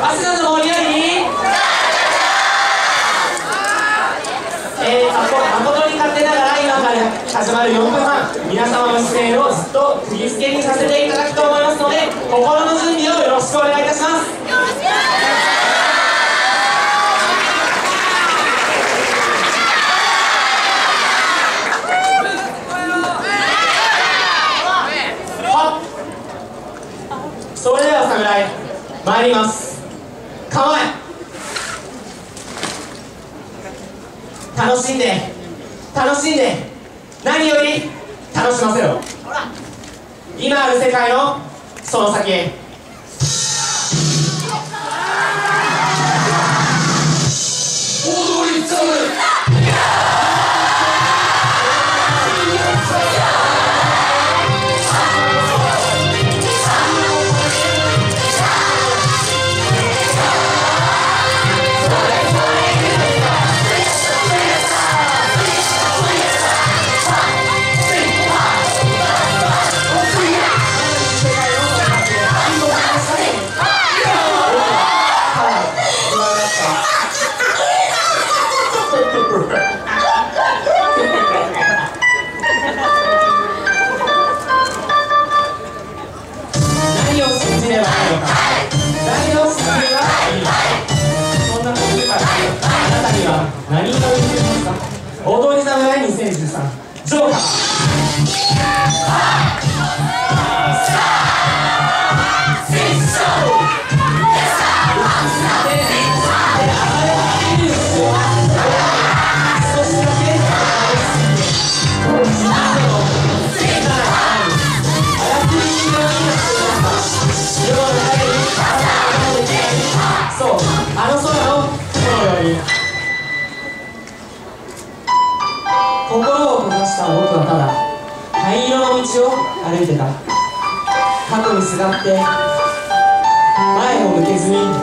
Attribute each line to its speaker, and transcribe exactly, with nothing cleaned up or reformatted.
Speaker 1: アスナの盛り上げにえー、誠に勝手ながら今から始まるよんぷんはん、皆様の出演をずっと釘付けにさせていただくと思いますので、心の準備をよろしくお願いいたします。それでは侍参ります。構え、楽しんで楽しんで何より楽しませろ。今ある世界のその先へ。踊りざる何を信じればいいのか、何を信じればいいのか、そんなことでからあなたには何ができますか。踊り侍にせんじゅうさんジョーカー。そう、あの空の雲のように心を閉ざした僕はただ灰色の道を歩いてた。過去にすがって前を向けずに